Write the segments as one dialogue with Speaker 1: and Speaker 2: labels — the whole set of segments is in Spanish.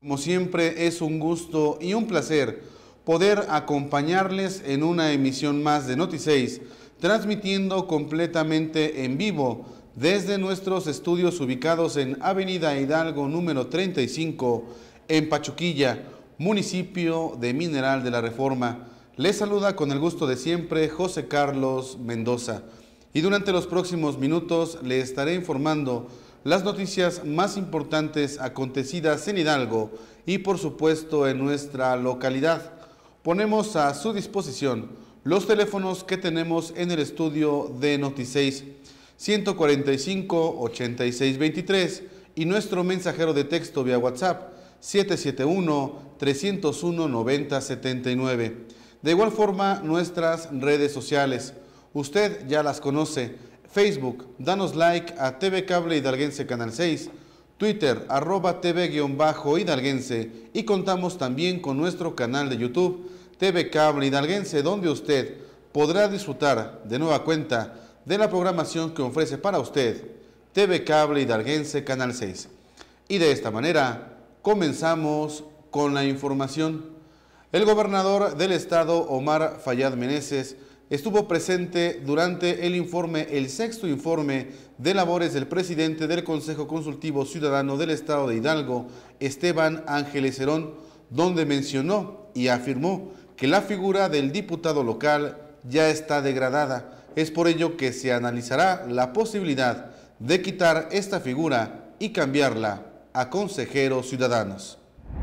Speaker 1: Como siempre, es un gusto y un placer poder acompañarles en una emisión más de Noti6, transmitiendo completamente en vivo desde nuestros estudios ubicados en Avenida Hidalgo número 35, en Pachuquilla, municipio de Mineral de la Reforma. Les saluda con el gusto de siempre José Carlos Mendoza. Y durante los próximos minutos le estaré informando las noticias más importantes acontecidas en Hidalgo y por supuesto en nuestra localidad. Ponemos a su disposición los teléfonos que tenemos en el estudio de Noti6, 145-8623 y nuestro mensajero de texto vía WhatsApp, 771-301-9079. De igual forma, nuestras redes sociales, usted ya las conoce. Facebook, danos like a TV Cable Hidalguense Canal 6, Twitter, @TV_Hidalguense, y contamos también con nuestro canal de YouTube, TV Cable Hidalguense, donde usted podrá disfrutar de nueva cuenta de la programación que ofrece para usted TV Cable Hidalguense Canal 6. Y de esta manera comenzamos con la información. El gobernador del estado, Omar Fayad Meneses, estuvo presente durante el sexto informe de labores del presidente del Consejo Consultivo Ciudadano del Estado de Hidalgo, Esteban Ángeles Herón, donde mencionó y afirmó que la figura del diputado local ya está degradada. Es por ello que se analizará la posibilidad de quitar esta figura y cambiarla a consejeros ciudadanos.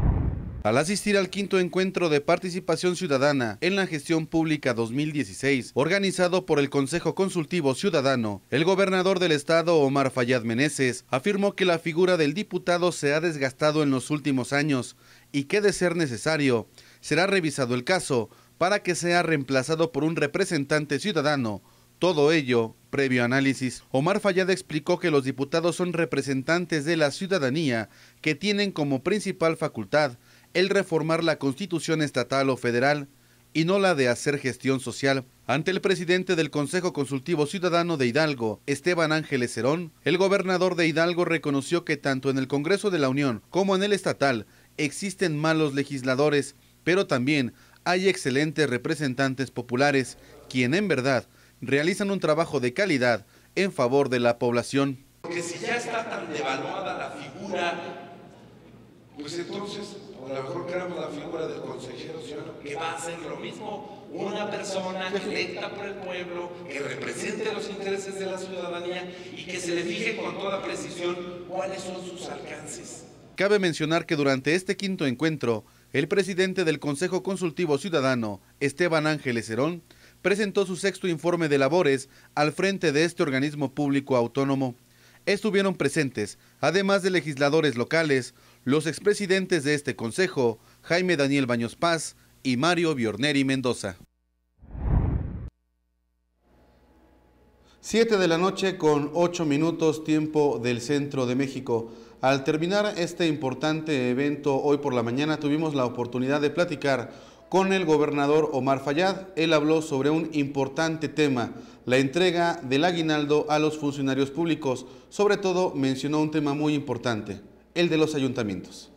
Speaker 1: Al asistir al quinto encuentro de participación ciudadana en la gestión pública 2016, organizado por el Consejo Consultivo Ciudadano, el gobernador del estado, Omar Fayad Meneses, afirmó que la figura del diputado se ha desgastado en los últimos años y que, de ser necesario, será revisado el caso para que sea reemplazado por un representante ciudadano. Todo ello previo análisis. Omar Fayad explicó que los diputados son representantes de la ciudadanía que tienen como principal facultad el reformar la Constitución estatal o federal y no la de hacer gestión social. Ante el presidente del Consejo Consultivo Ciudadano de Hidalgo, Esteban Ángeles Herón, el gobernador de Hidalgo reconoció que tanto en el Congreso de la Unión como en el estatal existen malos legisladores, pero también hay excelentes representantes populares, quienes en verdad realizan un trabajo de calidad en favor de la población.
Speaker 2: Porque si ya está tan devaluada la figura, pues entonces a lo mejor creamos la figura del consejero ciudadano, que va a hacer lo mismo, una persona electa por el pueblo, que represente los intereses de la ciudadanía y que se le fije con toda precisión cuáles son sus alcances.
Speaker 1: Cabe mencionar que durante este quinto encuentro, el presidente del Consejo Consultivo Ciudadano, Esteban Ángeles Herón, presentó su sexto informe de labores al frente de este organismo público autónomo. Estuvieron presentes, además de legisladores locales, los expresidentes de este consejo, Jaime Daniel Baños Paz y Mario Biorneri Mendoza. 7 de la noche con 8 minutos, tiempo del centro de México. Al terminar este importante evento hoy por la mañana, tuvimos la oportunidad de platicar con el gobernador Omar Fayad. Él habló sobre un importante tema, la entrega del aguinaldo a los funcionarios públicos. Sobre todo mencionó un tema muy importante, el de los ayuntamientos.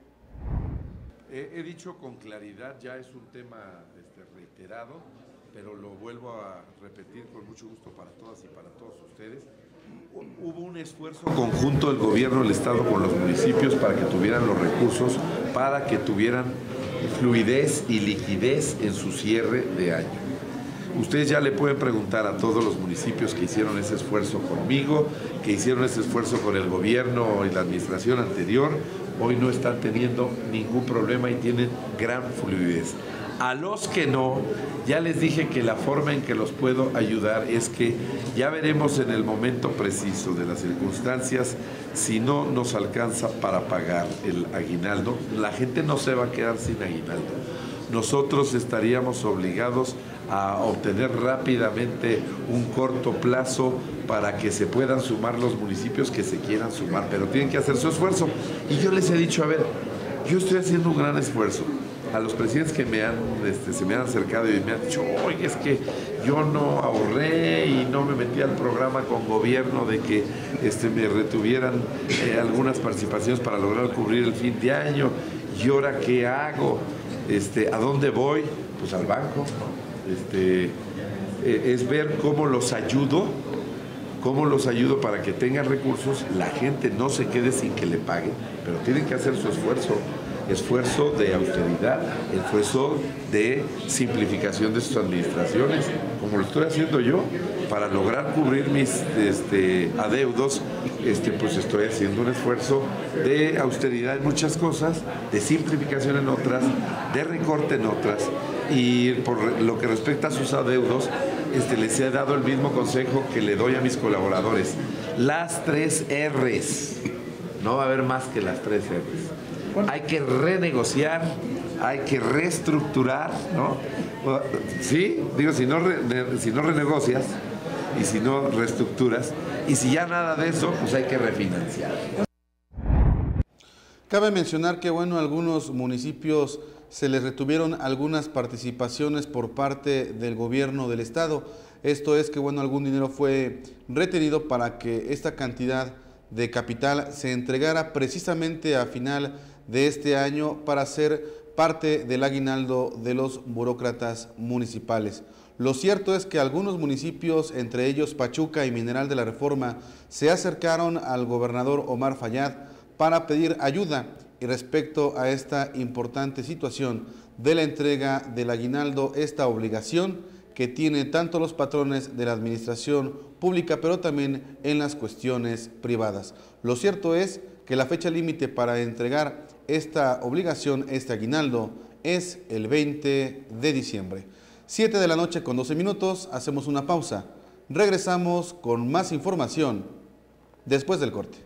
Speaker 3: He dicho con claridad, ya es un tema reiterado, pero lo vuelvo a repetir con mucho gusto para todas y para todos ustedes. Hubo un esfuerzo conjunto del gobierno del estado con los municipios para que tuvieran los recursos, para que tuvieran fluidez y liquidez en su cierre de año. Ustedes ya le pueden preguntar a todos los municipios que hicieron ese esfuerzo conmigo, que hicieron ese esfuerzo con el gobierno y la administración anterior, hoy no están teniendo ningún problema y tienen gran fluidez. A los que no, ya les dije que la forma en que los puedo ayudar es que ya veremos en el momento preciso de las circunstancias si no nos alcanza para pagar el aguinaldo. La gente no se va a quedar sin aguinaldo. Nosotros estaríamos obligados a obtener rápidamente un corto plazo para que se puedan sumar los municipios que se quieran sumar, pero tienen que hacer su esfuerzo. Y yo les he dicho, a ver, yo estoy haciendo un gran esfuerzo. a los presidentes que se me han acercado y me han dicho, oye, es que yo no ahorré y no me metí al programa con gobierno de que me retuvieran algunas participaciones para lograr cubrir el fin de año, ¿y ahora qué hago? ¿A dónde voy? Pues al banco, ¿no? Es ver cómo los ayudo para que tengan recursos, la gente no se quede sin que le paguen, pero tienen que hacer su esfuerzo de austeridad, esfuerzo de simplificación de sus administraciones, como lo estoy haciendo yo, para lograr cubrir mis adeudos, pues estoy haciendo un esfuerzo de austeridad en muchas cosas, de simplificación en otras, de recorte en otras, y por lo que respecta a sus adeudos, les he dado el mismo consejo que le doy a mis colaboradores. Las 3 R's. No va a haber más que las 3 R's. Hay que renegociar, hay que reestructurar, ¿no? Sí, digo, si no renegocias y si no reestructuras, y si ya nada de eso, pues hay que refinanciar.
Speaker 1: Cabe mencionar que, bueno, algunos municipios se les retuvieron algunas participaciones por parte del gobierno del estado. Esto es que, bueno, algún dinero fue retenido para que esta cantidad de capital se entregara precisamente a final de este año para ser parte del aguinaldo de los burócratas municipales. Lo cierto es que algunos municipios, entre ellos Pachuca y Mineral de la Reforma, se acercaron al gobernador Omar Fayad para pedir ayuda y respecto a esta importante situación de la entrega del aguinaldo, esta obligación que tienen tanto los patrones de la administración pública, pero también en las cuestiones privadas. Lo cierto es que la fecha límite para entregar esta obligación, este aguinaldo, es el 20 de diciembre. 7 de la noche con 12 minutos, hacemos una pausa. Regresamos con más información después del corte.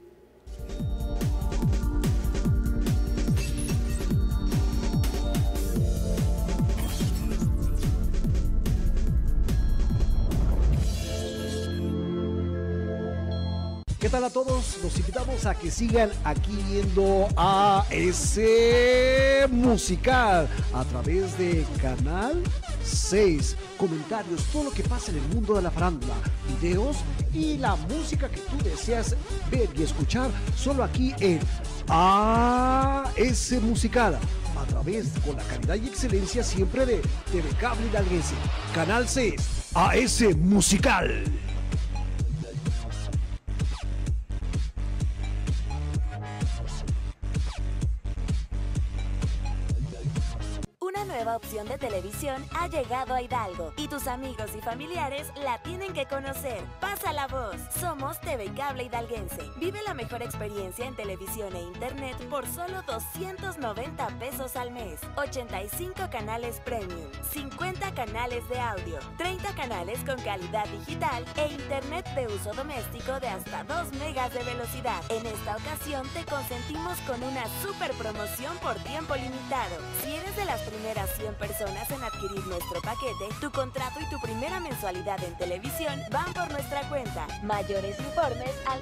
Speaker 4: ¿Qué tal a todos? Los invitamos a que sigan aquí viendo AS Musical a través de Canal 6. Comentarios, todo lo que pasa en el mundo de la farándula, videos y la música que tú deseas ver y escuchar solo aquí en AS Musical. A través con la calidad y excelencia siempre de TV Cable Hidalguense. Canal 6, AS Musical.
Speaker 5: Nueva opción de televisión ha llegado a Hidalgo y tus amigos y familiares la tienen que conocer. Pasa la voz. Somos TV Cable Hidalguense. Vive la mejor experiencia en televisión e internet por solo 290 pesos al mes. 85 canales premium, 50 canales de audio, 30 canales con calidad digital e internet de uso doméstico de hasta 2 megas de velocidad. En esta ocasión te consentimos con una super promoción por tiempo limitado. Si eres de las primeras 100 personas en adquirir nuestro paquete, tu contrato y tu primera mensualidad en televisión van por nuestra cuenta. Mayores informes al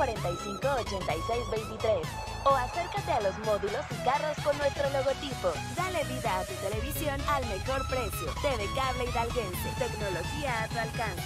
Speaker 5: 145-8623 o acércate a los módulos y carros con nuestro logotipo. Dale vida a tu televisión al mejor precio. TV Cable Hidalguense. Tecnología a tu alcance.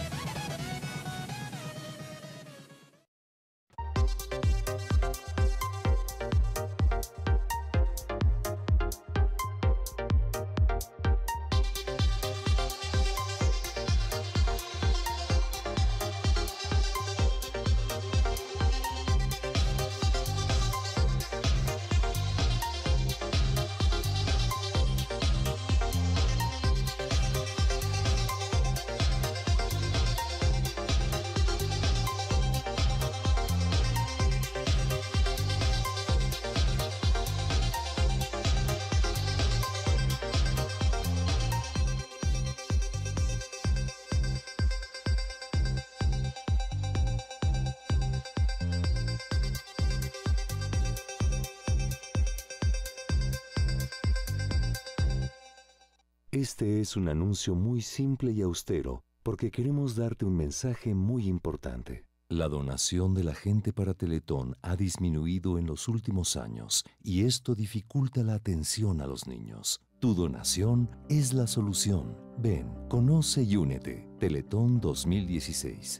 Speaker 6: Este es un anuncio muy simple y austero, porque queremos darte un mensaje muy importante. La donación de la gente para Teletón ha disminuido en los últimos años y esto dificulta la atención a los niños. Tu donación es la solución. Ven, conoce y únete. Teletón 2016.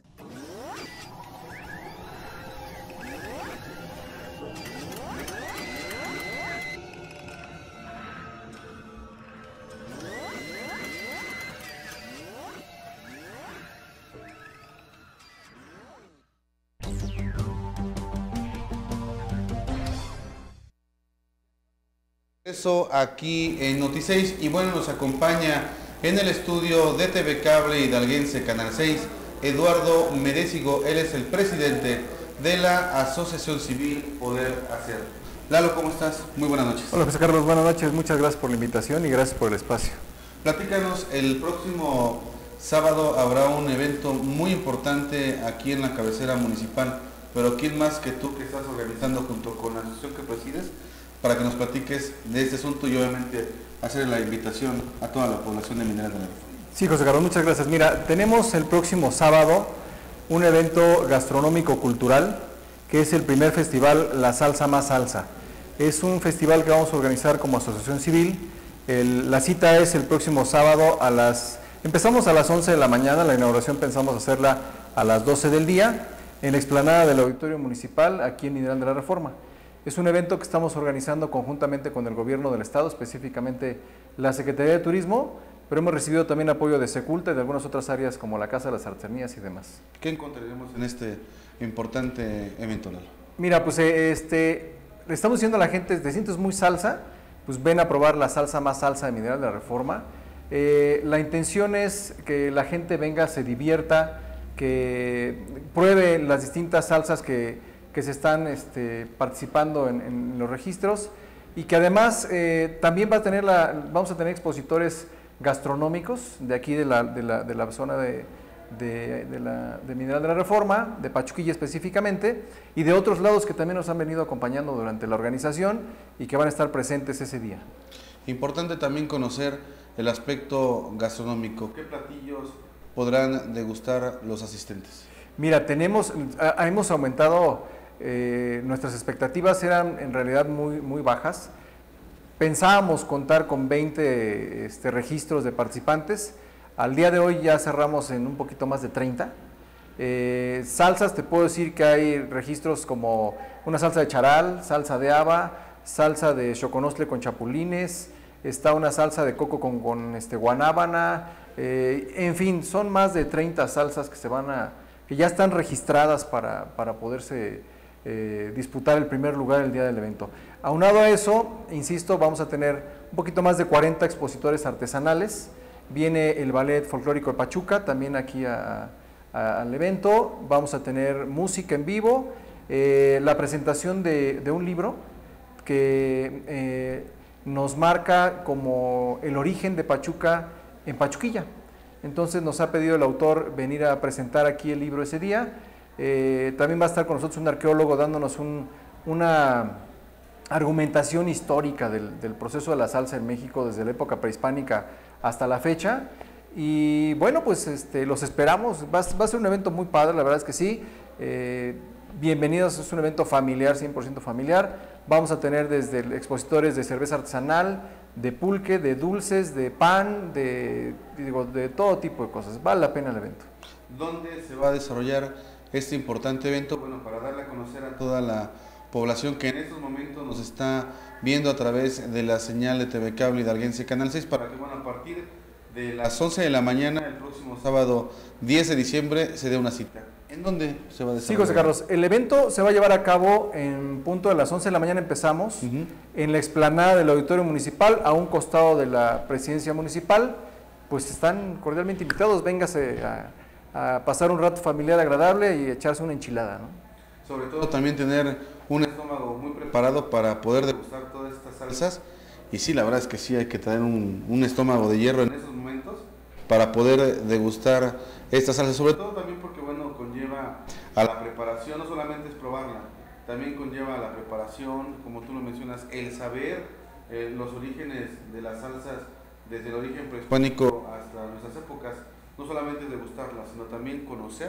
Speaker 1: Eso aquí en Noti6 y bueno, nos acompaña en el estudio de TV Cable Hidalguense Canal 6, Eduardo Merécigo. Él es el presidente de la Asociación Civil Poder Hacer. Lalo, ¿cómo estás? Muy buenas noches.
Speaker 7: Hola José Carlos, buenas noches, muchas gracias por la invitación y gracias por el espacio.
Speaker 1: Platícanos, el próximo sábado habrá un evento muy importante aquí en la cabecera municipal, pero ¿quién más que tú que estás organizando junto con la asociación que presides para que nos platiques de este asunto y obviamente hacer la invitación a toda la población de Mineras de la Reforma?
Speaker 7: Sí, José Carlos, muchas gracias. Mira, tenemos el próximo sábado un evento gastronómico cultural que es el primer festival La Salsa Más Salsa. Es un festival que vamos a organizar como asociación civil. La cita es el próximo sábado empezamos a las 11 de la mañana, la inauguración pensamos hacerla a las 12 del día en la explanada del Auditorio Municipal aquí en Mineral de la Reforma. Es un evento que estamos organizando conjuntamente con el Gobierno del Estado, específicamente la Secretaría de Turismo, pero hemos recibido también apoyo de Seculta y de algunas otras áreas como la Casa de las Artesanías y demás.
Speaker 1: ¿Qué encontraremos en este importante evento, Lalo?
Speaker 7: Mira, pues le estamos diciendo a la gente, te sientes muy salsa, pues ven a probar la salsa más salsa de Mineral de la Reforma. La intención es que la gente venga, se divierta, que pruebe las distintas salsas que se están participando en los registros y que además también vamos a tener expositores gastronómicos de aquí de la zona de Mineral de la Reforma, de Pachuquilla específicamente, y de otros lados que también nos han venido acompañando durante la organización y que van a estar presentes ese día.
Speaker 1: Importante también conocer el aspecto gastronómico. ¿Qué platillos podrán degustar los asistentes? Mira,
Speaker 7: hemos aumentado, nuestras expectativas eran en realidad muy bajas. Pensábamos contar con 20 registros de participantes. Al día de hoy ya cerramos en un poquito más de 30. Salsas, te puedo decir que hay registros como una salsa de charal, salsa de haba, salsa de choconostle con chapulines, está una salsa de coco con guanábana, en fin, son más de 30 salsas que ya están registradas para poderse disputar el primer lugar el día del evento. Aunado a eso, insisto, vamos a tener un poquito más de 40 expositores artesanales. Viene el Ballet Folclórico de Pachuca también aquí al evento. Vamos a tener música en vivo, la presentación de un libro que nos marca como el origen de Pachuca en Pachuquilla. Entonces nos ha pedido el autor venir a presentar aquí el libro ese día. También va a estar con nosotros un arqueólogo dándonos una argumentación histórica del proceso de la salsa en México desde la época prehispánica hasta la fecha. Y bueno, pues los esperamos. Va a ser un evento muy padre, la verdad es que sí. Bienvenidos, es un evento familiar, 100% familiar. Vamos a tener desde expositores de cerveza artesanal, de pulque, de dulces, de pan, de todo tipo de cosas. Vale la pena el evento.
Speaker 1: ¿Dónde se va a desarrollar este importante evento? Bueno, para darle a conocer a toda la población que en estos momentos nos está viendo a través de la señal de TV Cable Hidalguense Canal 6, para que a partir de las 11 de la mañana, el próximo sábado 10 de diciembre, se dé una cita. ¿En dónde se va a desarrollar?
Speaker 7: Sí, José Carlos, el evento se va a llevar a cabo en punto de las 11 de la mañana, empezamos, en la explanada del Auditorio Municipal, a un costado de la Presidencia Municipal. Pues están cordialmente invitados, véngase a pasar un rato familiar agradable y echarse una enchilada, ¿no?
Speaker 1: Sobre todo también tener un estómago muy preparado para poder degustar todas estas salsas. Y sí, la verdad es que sí hay que tener un estómago de hierro en esos momentos para poder degustar estas salsas. Sobre todo también porque, bueno, conlleva a la preparación, no solamente es probarla, también conlleva a la preparación, como tú lo mencionas, el saber los orígenes de las salsas, desde el origen prehispánico hasta nuestras épocas. No solamente es degustarlas, sino también conocer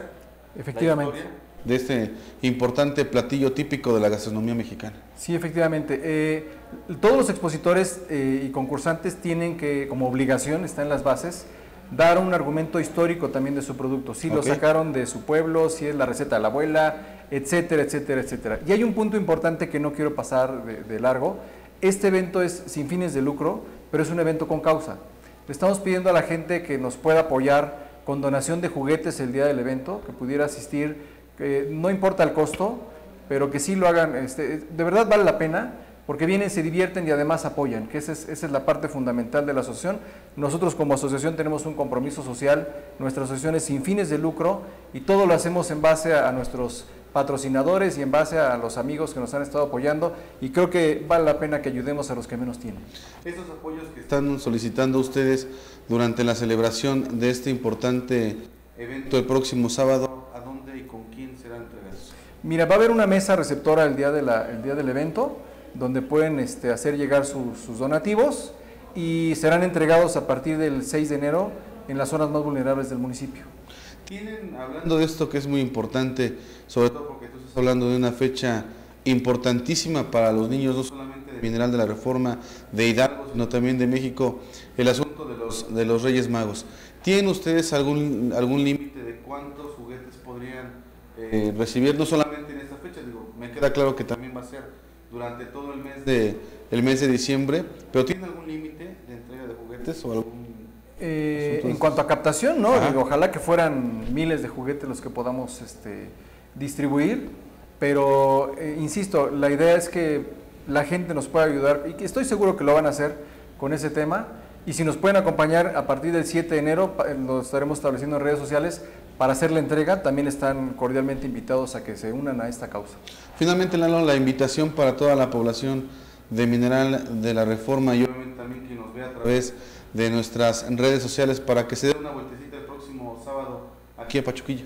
Speaker 7: Efectivamente.
Speaker 1: De este importante platillo típico de la gastronomía mexicana.
Speaker 7: Sí, efectivamente. Todos los expositores y concursantes tienen que, como obligación, está en las bases, dar un argumento histórico también de su producto. Si lo sacaron de su pueblo, si es la receta de la abuela, etcétera, etcétera, etcétera. Y hay un punto importante que no quiero pasar de largo. Este evento es sin fines de lucro, pero es un evento con causa. Le estamos pidiendo a la gente que nos pueda apoyar con donación de juguetes el día del evento, que pudiera asistir. No importa el costo, pero que sí lo hagan, de verdad vale la pena, porque vienen, se divierten y además apoyan, que esa es la parte fundamental de la asociación. Nosotros como asociación tenemos un compromiso social, nuestra asociación es sin fines de lucro y todo lo hacemos en base a nuestros patrocinadores y en base a los amigos que nos han estado apoyando, y creo que vale la pena que ayudemos a los que menos tienen.
Speaker 1: Estos apoyos que están solicitando ustedes durante la celebración de este importante evento el próximo sábado, ¿a dónde y con quién serán entregados?
Speaker 7: Mira, va a haber una mesa receptora el día del evento, donde pueden hacer llegar sus donativos y serán entregados a partir del 6 de enero en las zonas más vulnerables del municipio.
Speaker 1: Tienen, hablando de esto que es muy importante, sobre todo porque tú estás hablando de una fecha importantísima para los niños, no solamente de Mineral de la Reforma, de Hidalgo, sino también de México, el asunto de los Reyes Magos. ¿Tienen ustedes algún límite de cuántos juguetes podrían recibir, no solamente en esta fecha? Digo, me queda claro que también va a ser durante todo el mes de diciembre, pero ¿tienen algún límite de entrega de juguetes o algún
Speaker 7: en cuanto a captación, no, digo, ojalá que fueran miles de juguetes los que podamos distribuir, pero insisto, la idea es que la gente nos pueda ayudar y que estoy seguro que lo van a hacer con ese tema, y si nos pueden acompañar a partir del 7 de enero, lo estaremos estableciendo en redes sociales para hacer la entrega, también están cordialmente invitados a que se unan a esta causa.
Speaker 1: Finalmente, Lalo, la invitación para toda la población de Mineral de la Reforma y obviamente también quien nos ve a través de nuestras redes sociales para que se dé una vueltecita el próximo sábado aquí a Pachuquilla.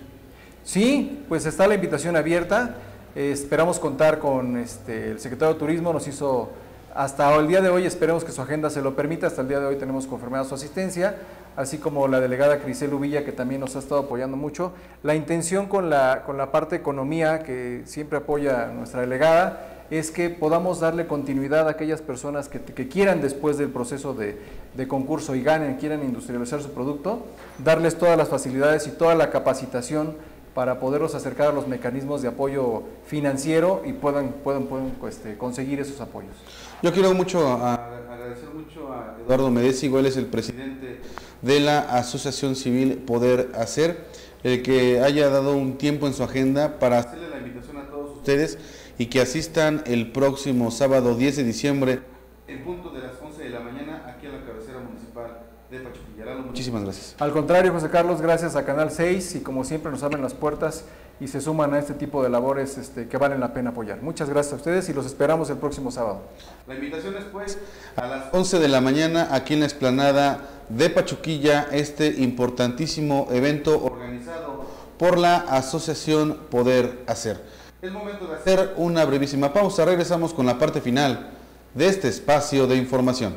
Speaker 7: Sí, pues está la invitación abierta, esperamos contar con el secretario de Turismo, nos hizo hasta el día de hoy, esperemos que su agenda se lo permita, hasta el día de hoy tenemos confirmada su asistencia, así como la delegada Crisel Uvilla, que también nos ha estado apoyando mucho. La intención con la parte de economía, que siempre apoya nuestra delegada, es que podamos darle continuidad a aquellas personas que quieran, después del proceso de concurso y ganen, quieran industrializar su producto, darles todas las facilidades y toda la capacitación para poderlos acercar a los mecanismos de apoyo financiero y puedan conseguir esos apoyos.
Speaker 1: Yo quiero agradecer mucho a Eduardo Medésigo, él es el presidente de la Asociación Civil Poder Hacer, el que haya dado un tiempo en su agenda para hacerle la invitación a todos ustedes y que asistan el próximo sábado 10 de diciembre en punto de las 11 de la mañana aquí a la cabecera municipal de Pachuquilla. Lalo, muchísimas gracias.
Speaker 7: Al contrario, José Carlos, gracias a Canal 6 y como siempre nos abren las puertas y se suman a este tipo de labores que valen la pena apoyar. Muchas gracias a ustedes y los esperamos el próximo sábado.
Speaker 1: La invitación es pues a las 11 de la mañana aquí en la explanada de Pachuquilla, este importantísimo evento organizado por la Asociación Poder Hacer. Es momento de hacer una brevísima pausa, regresamos con la parte final de este espacio de información.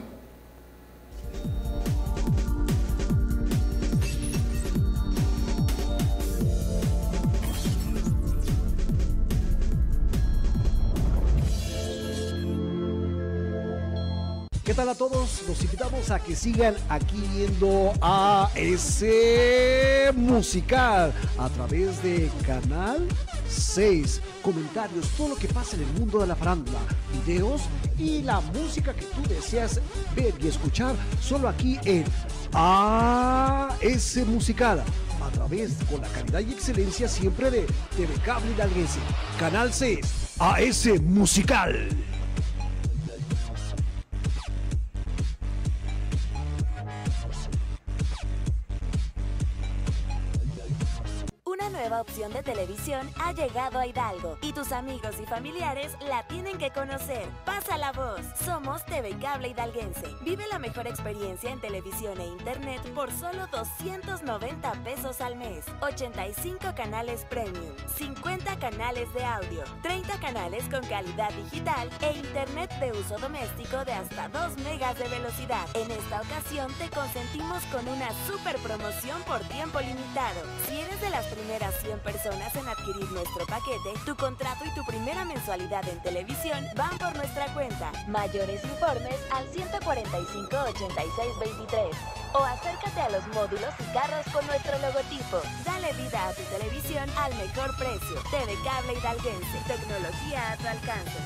Speaker 4: ¿Qué tal a todos? Los invitamos a que sigan aquí viendo AS Musical a través de Canal 6. Comentarios, todo lo que pasa en el mundo de la farándula, videos y la música que tú deseas ver y escuchar, solo aquí en AS Musical, a través con la calidad y excelencia siempre de TV Cable Hidalguense. Canal 6, AS Musical.
Speaker 5: Una nueva opción de televisión ha llegado a Hidalgo y tus amigos y familiares la tienen que conocer. Pasa la voz. Somos TV Cable Hidalguense. Vive la mejor experiencia en televisión e internet por solo 290 pesos al mes. 85 canales premium, 50 canales de audio, 30 canales con calidad digital e internet de uso doméstico de hasta 2 megas de velocidad. En esta ocasión te consentimos con una super promoción por tiempo limitado. Si eres de las primeras primeras 100 personas en adquirir nuestro paquete, tu contrato y tu primera mensualidad en televisión van por nuestra cuenta. Mayores informes al 145-8623 o acércate a los módulos y carros con nuestro logotipo. Dale vida a tu televisión al mejor precio. TV Cable Hidalguense. Tecnología a tu alcance.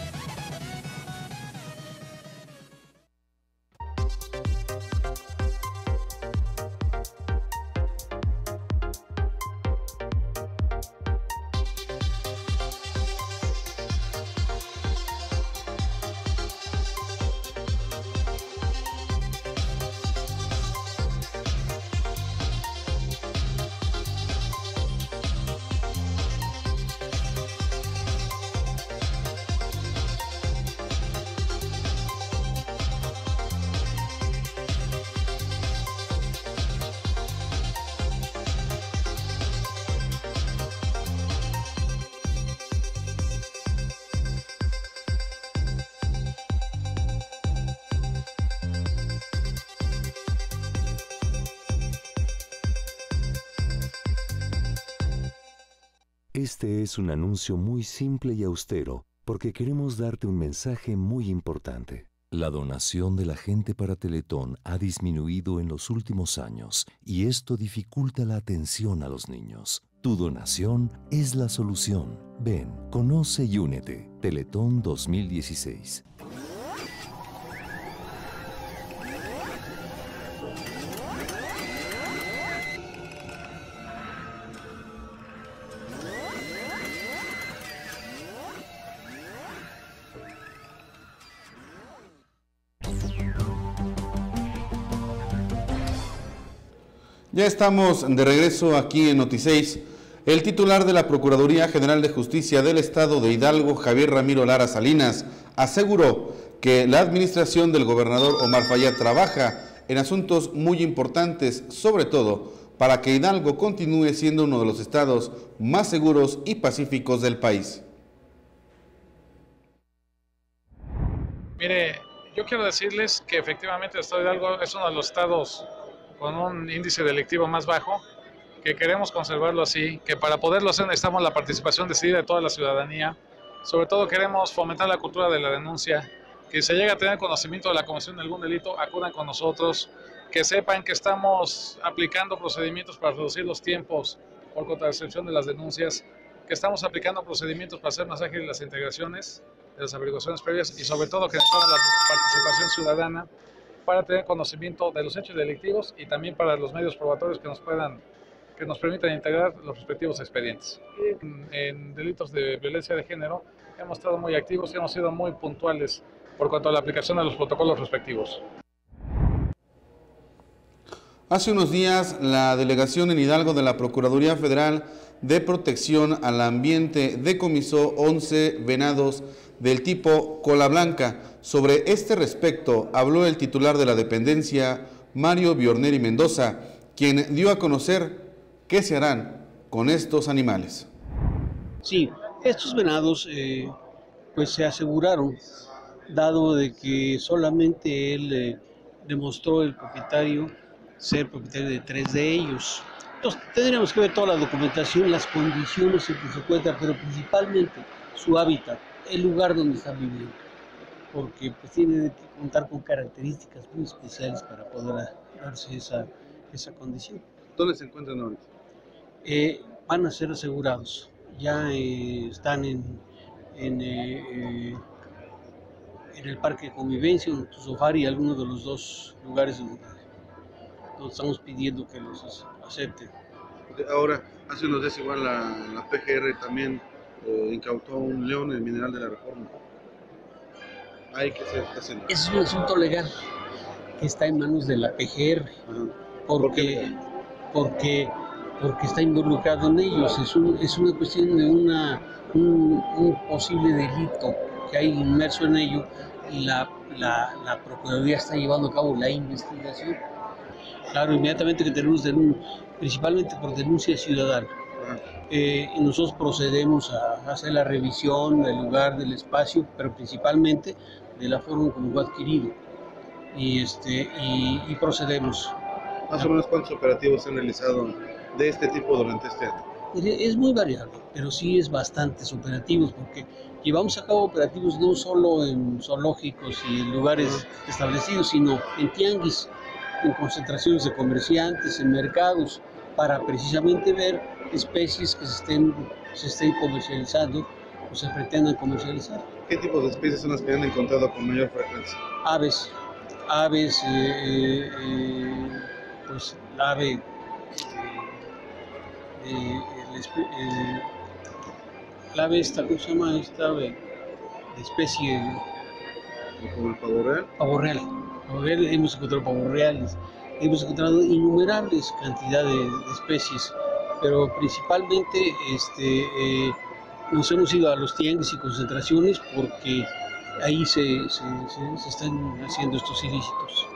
Speaker 6: Este es un anuncio muy simple y austero porque queremos darte un mensaje muy importante. La donación de la gente para Teletón ha disminuido en los últimos años y esto dificulta la atención a los niños. Tu donación es la solución. Ven, conoce y únete. Teletón 2016.
Speaker 1: Ya estamos de regreso aquí en Noti6. El titular de la Procuraduría General de Justicia del Estado de Hidalgo, Javier Ramiro Lara Salinas, aseguró que la administración del gobernador Omar Fayad trabaja en asuntos muy importantes, sobre todo para que Hidalgo continúe siendo uno de los estados más seguros y pacíficos del país.
Speaker 8: Mire, yo quiero decirles que efectivamente el estado de Hidalgo es uno de los estados con un índice delictivo más bajo, que queremos conservarlo así, que para poderlo hacer necesitamos la participación decidida de toda la ciudadanía. Sobre todo queremos fomentar la cultura de la denuncia, que se llegue a tener conocimiento de la comisión de algún delito, acudan con nosotros, que sepan que estamos aplicando procedimientos para reducir los tiempos por contrarrecepción de las denuncias, que estamos aplicando procedimientos para hacer más ágiles las integraciones de las averiguaciones previas y sobre todo que necesitamos la participación ciudadana para tener conocimiento de los hechos delictivos y también para los medios probatorios que nos permitan integrar los respectivos expedientes. En delitos de violencia de género hemos estado muy activos y hemos sido muy puntuales por cuanto a la aplicación de los protocolos respectivos.
Speaker 1: Hace unos días, la delegación en Hidalgo de la Procuraduría Federal de Protección al Ambiente decomisó 11 venados del tipo cola blanca. Sobre este respecto habló el titular de la dependencia, Mario Biorneri Mendoza, quien dio a conocer qué se harán con estos animales.
Speaker 9: Sí, estos venados pues se aseguraron, dado de que solamente él demostró el propietario ser propietario de 3 de ellos. Entonces tendríamos que ver toda la documentación, las condiciones en que se encuentra, pero principalmente su hábitat, el lugar donde están viviendo, porque pues tiene que contar con características muy especiales para poder darse esa condición.
Speaker 1: ¿Dónde se encuentran ahorita?
Speaker 9: Van a ser asegurados, ya están en el Parque de Convivencia, en Tuzofari, algunos de los 2 lugares donde estamos pidiendo que los acepten.
Speaker 1: Ahora, hace unos días igual la PGR también incautó un león en el Mineral de la Reforma. Hay que ser haciendo.
Speaker 9: Es un asunto legal que está en manos de la PGR, porque está involucrado en ellos. Es una cuestión de un posible delito que hay inmerso en ello y la Procuraduría está llevando a cabo la investigación. Claro, inmediatamente que tenemos principalmente por denuncia ciudadana. Y nosotros procedemos a hacer la revisión del lugar, del espacio, pero principalmente de la forma como fue adquirido. Y procedemos.
Speaker 1: ¿Más o menos cuántos operativos se han realizado de este tipo durante este año?
Speaker 9: Es muy variable, pero sí es bastantes operativos, porque llevamos a cabo operativos no solo en zoológicos y en lugares establecidos, sino en tianguis, en concentraciones de comerciantes, en mercados, para precisamente ver especies que se estén comercializando o se pretendan comercializar.
Speaker 1: ¿Qué tipos de especies son las que han encontrado con mayor frecuencia?
Speaker 9: Aves, pues la ave, la ave esta, ¿cómo se llama esta ave? De especie...
Speaker 1: ¿Como el pavo real?
Speaker 9: Pavo real. Hemos encontrado pavos reales, hemos encontrado innumerables cantidades de especies, pero principalmente nos hemos ido a los tianguis y concentraciones porque ahí se están haciendo estos ilícitos.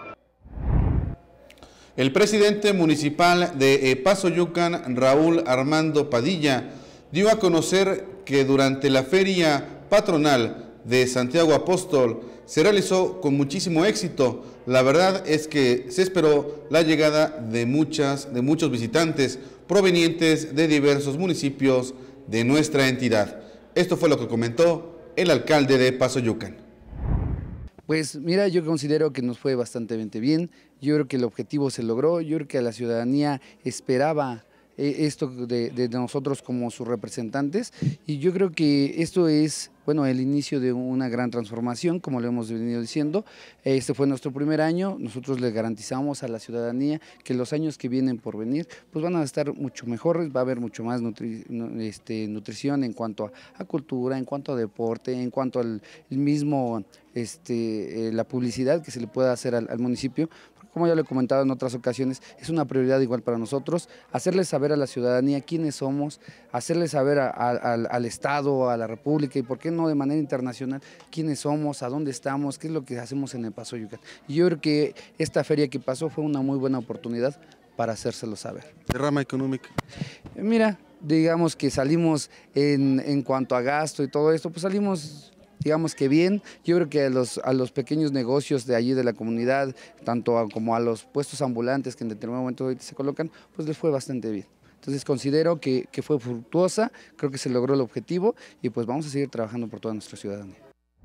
Speaker 1: El presidente municipal de Pasoyucan, Raúl Armando Padilla, dio a conocer que durante la feria patronal de Santiago Apóstol se realizó con muchísimo éxito. La verdad es que se esperó la llegada de muchos visitantes provenientes de diversos municipios de nuestra entidad. Esto fue lo que comentó el alcalde de Pasoyucan.
Speaker 10: Pues mira, yo considero que nos fue bastante bien. Yo creo que el objetivo se logró. Yo creo que la ciudadanía esperaba esto de nosotros como sus representantes, y yo creo que esto es, bueno, el inicio de una gran transformación, como lo hemos venido diciendo. Este fue nuestro primer año. Nosotros le garantizamos a la ciudadanía que los años que vienen por venir pues van a estar mucho mejores, va a haber mucho más nutrición en cuanto a cultura, en cuanto a deporte, en cuanto al mismo la publicidad que se le pueda hacer al municipio. Como ya lo he comentado en otras ocasiones, es una prioridad igual para nosotros, hacerles saber a la ciudadanía quiénes somos, hacerles saber al Estado, a la República y por qué no de manera internacional quiénes somos, a dónde estamos, qué es lo que hacemos en el Pasoyucan. Y yo creo que esta feria que pasó fue una muy buena oportunidad para hacérselo saber.
Speaker 1: ¿Derrama económica?
Speaker 10: Mira, digamos que salimos en cuanto a gasto y todo esto, pues salimos... digamos que bien. Yo creo que a los pequeños negocios de allí de la comunidad, tanto como a los puestos ambulantes que en determinado momento se colocan, pues les fue bastante bien. Entonces considero que fue fructuosa, creo que se logró el objetivo y pues vamos a seguir trabajando por toda nuestra ciudadanía.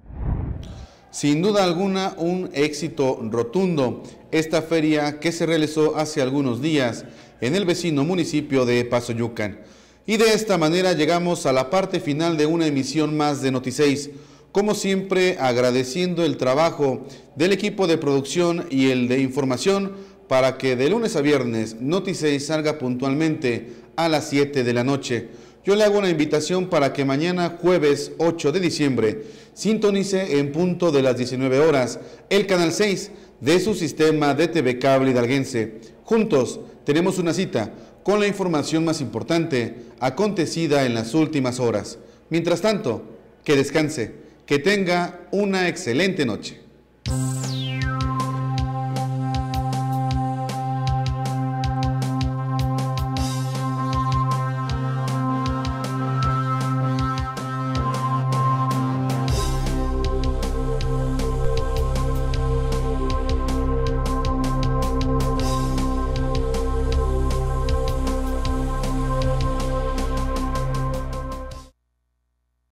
Speaker 1: Sin duda alguna, un éxito rotundo esta feria que se realizó hace algunos días en el vecino municipio de Pasoyucan. Y de esta manera llegamos a la parte final de una emisión más de Noti6. Como siempre, agradeciendo el trabajo del equipo de producción y el de información para que de lunes a viernes Noti6 salga puntualmente a las 7 de la noche. Yo le hago una invitación para que mañana, jueves 8 de diciembre, sintonice en punto de las 19 horas el canal 6 de su sistema de TV Cable Hidalguense. Juntos tenemos una cita con la información más importante acontecida en las últimas horas. Mientras tanto, que descanse. Que tenga una excelente noche.